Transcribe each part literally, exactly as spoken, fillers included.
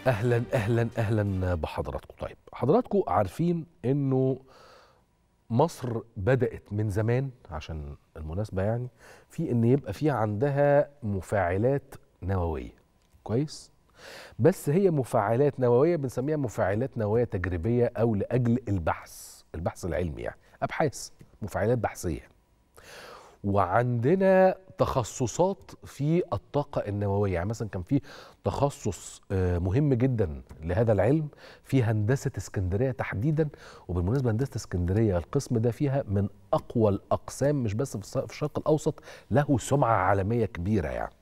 اهلا اهلا اهلا بحضراتكم. طيب حضراتكم عارفين انه مصر بدأت من زمان، عشان المناسبة يعني، في ان يبقى في عندها مفاعلات نووية. كويس. بس هي مفاعلات نووية بنسميها مفاعلات نووية تجريبية او لاجل البحث البحث العلمي، يعني ابحاث، مفاعلات بحثية. وعندنا تخصصات في الطاقة النووية، يعني مثلا كان في تخصص آه، مهم جدا لهذا العلم في هندسة اسكندرية تحديدا. وبالمناسبة هندسة اسكندرية القسم ده فيها من أقوى الأقسام، مش بس في الص- في الشرق الأوسط، له سمعة عالمية كبيرة يعني.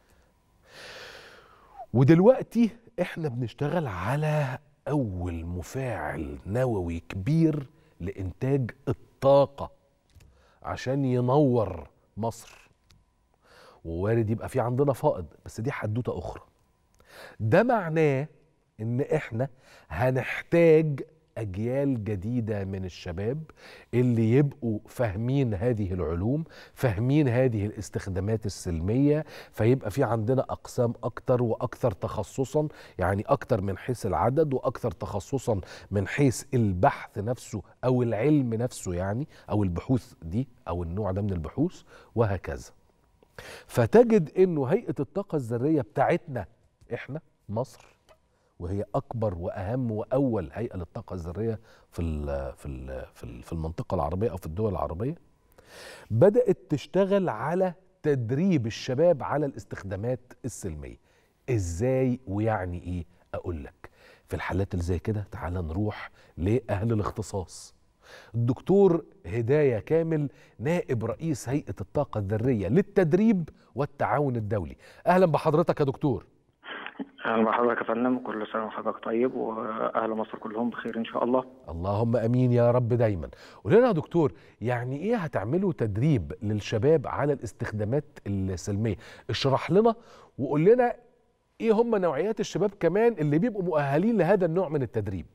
ودلوقتي احنا بنشتغل على أول مفاعل نووي كبير لإنتاج الطاقة عشان ينور مصر. ووارد يبقى في عندنا فائض، بس دي حدوته اخرى. ده معناه ان احنا هنحتاج اجيال جديده من الشباب اللي يبقوا فاهمين هذه العلوم، فاهمين هذه الاستخدامات السلميه، فيبقى في عندنا اقسام اكتر واكثر تخصصا، يعني اكتر من حيث العدد واكثر تخصصا من حيث البحث نفسه او العلم نفسه، يعني او البحوث دي او النوع ده من البحوث، وهكذا. فتجد انه هيئة الطاقة الذرية بتاعتنا احنا مصر، وهي اكبر واهم واول هيئة للطاقة الذرية في ال في ال في ال- في المنطقة العربية او في الدول العربية، بدأت تشتغل على تدريب الشباب على الاستخدامات السلمية. ازاي ويعني ايه؟ اقول لك. في الحالات اللي زي كده تعال نروح لأهل الاختصاص. الدكتور هداية كامل، نائب رئيس هيئة الطاقة الذرية للتدريب والتعاون الدولي. أهلا بحضرتك يا دكتور. أهلا بحضرتك يا فندم، كل سنة وحضرتك طيب وأهل مصر كلهم بخير إن شاء الله. اللهم أمين يا رب دايما. قول لنا يا دكتور، يعني إيه هتعملوا تدريب للشباب على الاستخدامات السلمية؟ اشرح لنا وقول لنا إيه هم نوعيات الشباب كمان اللي بيبقوا مؤهلين لهذا النوع من التدريب.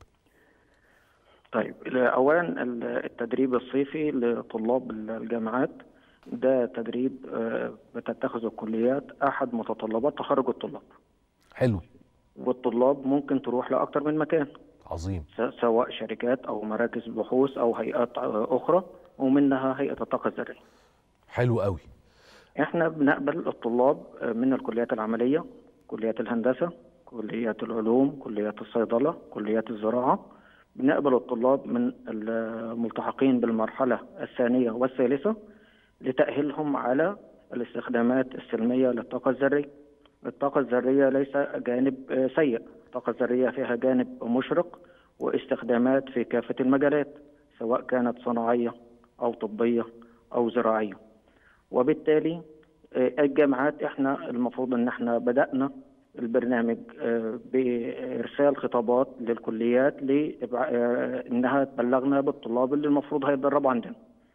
طيب، أولا التدريب الصيفي لطلاب الجامعات ده تدريب آه، بتتخذ الكليات أحد متطلبات تخرج الطلاب. حلو. والطلاب ممكن تروح لأكثر من مكان، عظيم. س- سواء شركات أو مراكز بحوث أو هيئات آه، أخرى، ومنها هيئة الطاقة الذرية. حلو قوي. احنا بنقبل الطلاب من الكليات العملية، كليات الهندسة، كليات العلوم، كليات الصيدلة، كليات الزراعة. بنقبل الطلاب من الملتحقين بالمرحلة الثانية والثالثة لتأهيلهم على الاستخدامات السلمية للطاقة الذرية. الطاقة الذرية ليس جانب سيء، الطاقة الذرية فيها جانب مشرق واستخدامات في كافة المجالات، سواء كانت صناعية أو طبية أو زراعية. وبالتالي آه، الجامعات احنا المفروض ان احنا بدأنا البرنامج آه، بإرسال خطابات للكليات لأنها تبلغنا بالطلاب اللي المفروض هيتدربوا عندنا.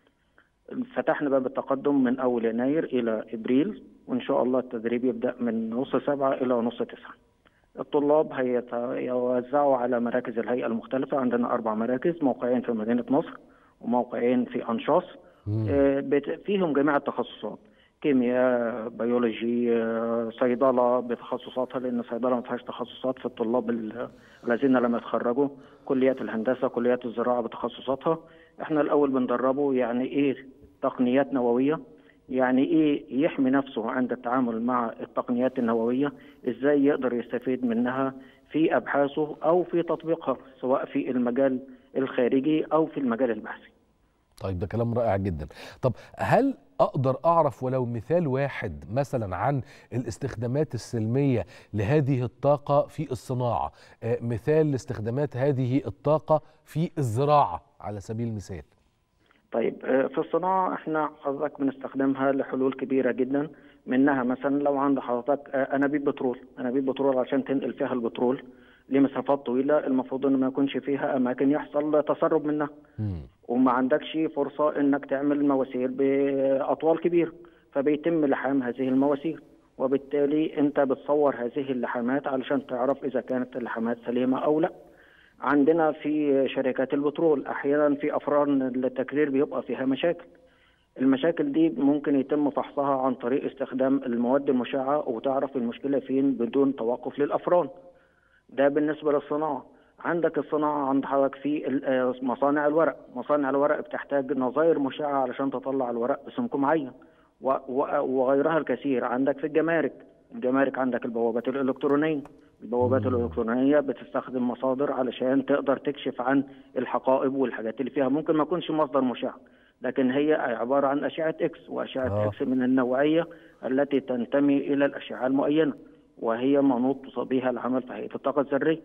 فتحنا باب التقدم من أول يناير إلى إبريل، وإن شاء الله التدريب يبدأ من نص سبعة إلى نص تسعة. الطلاب هيتوزعوا على مراكز الهيئة المختلفة، عندنا أربع مراكز، موقعين في مدينة نصر وموقعين في أنشاص. مم. آه، بت- فيهم جميع التخصصات، كيمياء، بيولوجي، آه، صيدلة بتخصصاتها، لأن الصيدلة ما فيهاش تخصصات في الطلاب ال- الذين لم يتخرجوا، كليات الهندسة، كليات الزراعة بتخصصاتها. احنا الأول بندربه يعني إيه تقنيات نووية، يعني إيه يحمي نفسه عند التعامل مع التقنيات النووية، إزاي يقدر يستفيد منها في أبحاثه أو في تطبيقها، سواء في المجال الخارجي أو في المجال البحثي. طيب ده كلام رائع جدا. طب هل اقدر اعرف ولو مثال واحد مثلا عن الاستخدامات السلمية لهذه الطاقة في الصناعة، آه مثال لاستخدامات هذه الطاقة في الزراعة على سبيل المثال؟ طيب، آه، في الصناعة احنا حضرتك بنستخدمها لحلول كبيرة جدا. منها مثلا لو عند حضرتك آه، انابيب بترول، انابيب بترول عشان تنقل فيها البترول لمسافات طويلة، المفروض ان ما يكونش فيها اماكن يحصل تسرب منها، مم. وما عندكش فرصة انك تعمل مواسير باطوال كبيرة، فبيتم لحام هذه المواسير. وبالتالي انت بتصور هذه اللحامات علشان تعرف اذا كانت اللحامات سليمة او لا. عندنا في شركات البترول احيانا في افران التكرير بيبقى فيها مشاكل. المشاكل دي ممكن يتم فحصها عن طريق استخدام المواد المشعة وتعرف المشكلة فين بدون توقف للافران. ده بالنسبة للصناعة. عندك الصناعة عند حضرتك في ال- آه، مصانع الورق. مصانع الورق بتحتاج نظائر مشعة علشان تطلع الورق بسمك معين، و- و- وغيرها الكثير. عندك في الجمارك، الجمارك عندك البوابات الإلكترونية. البوابات مم. الإلكترونية بتستخدم مصادر علشان تقدر تكشف عن الحقائب والحاجات اللي فيها. ممكن ما تكونش مصدر مشع، لكن هي عبارة عن أشعة إكس، وأشعة اه إكس من النوعية التي تنتمي إلى الأشعة المعينة، وهي منوط بها العمل في هيئة الطاقة الذرية.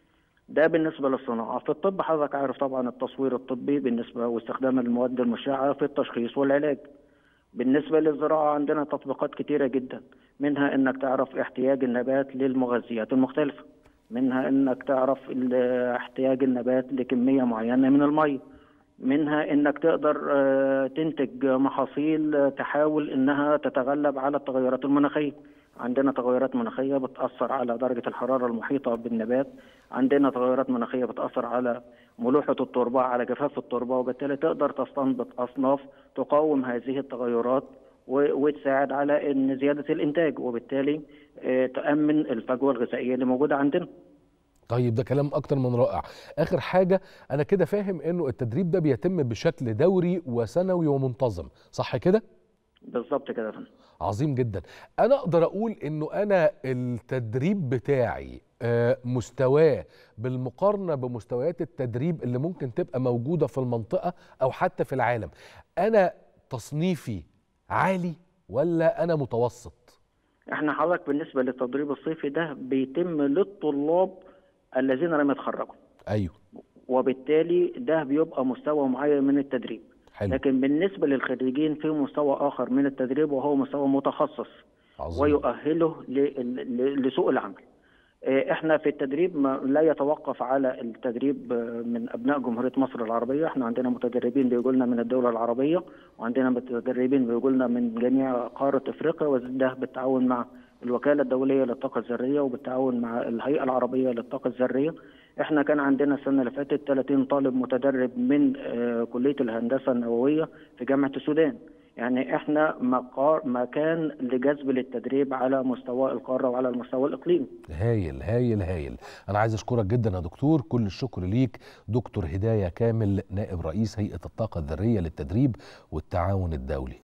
ده بالنسبة للصناعة. في الطب حضرتك عارف طبعا التصوير الطبي بالنسبة واستخدام المواد المشعة في التشخيص والعلاج. بالنسبة للزراعة عندنا تطبيقات كتيرة جدا، منها انك تعرف احتياج النبات للمغذيات المختلفة، منها انك تعرف ال- احتياج النبات لكمية معينة من المية، منها انك تقدر آه، تنتج محاصيل آه، تحاول انها تتغلب على التغيرات المناخية. عندنا تغيرات مناخية بتأثر على درجة الحرارة المحيطة بالنبات، عندنا تغيرات مناخية بتأثر على ملوحة التربة، على جفاف التربة، وبالتالي تقدر تستنبط أصناف تقاوم هذه التغيرات و- وتساعد على ان زيادة الإنتاج، وبالتالي آه، تأمن الفجوة الغذائية اللي موجودة عندنا. طيب ده كلام اكتر من رائع. اخر حاجه، انا كده فاهم انه التدريب ده بيتم بشكل دوري وسنوي ومنتظم، صح كده؟ بالظبط كده يا فندم. عظيم جدا. انا اقدر اقول انه انا التدريب بتاعي آه، مستواه بالمقارنه بمستويات التدريب اللي ممكن تبقى موجوده في المنطقه او حتى في العالم، انا تصنيفي عالي ولا انا متوسط؟ احنا حضرتك بالنسبة للتدريب الصيفي ده بيتم للطلاب الذين لم يتخرجوا، ايوه. وبالتالي ده بيبقى مستوى معين من التدريب. حلو. لكن بالنسبة للخريجين في مستوى آخر من التدريب، وهو مستوى متخصص عظيم. ويؤهله ل- ل- لسوق العمل. آه، احنا في التدريب ما لا يتوقف على التدريب آه، من ابناء جمهوريه مصر العربيه. احنا عندنا متدربين بيجوا لنا من الدوله العربيه، وعندنا متدربين بيجوا لنا من جميع قاره افريقيا، وده بالتعاون مع الوكاله الدوليه للطاقه الذريه وبالتعاون مع الهيئه العربيه للطاقه الذريه. احنا كان عندنا السنه اللي فاتت ثلاثين طالب متدرب من آه، كليه الهندسه النوويه في جامعه السودان. يعني احنا مقار مكان لجذب للتدريب على مستوى القاره وعلى المستوى الاقليمي. هايل هايل هايل. انا عايز اشكرك جدا يا دكتور، كل الشكر ليك. دكتور هداية كامل، نائب رئيس هيئة الطاقة الذرية للتدريب والتعاون الدولي.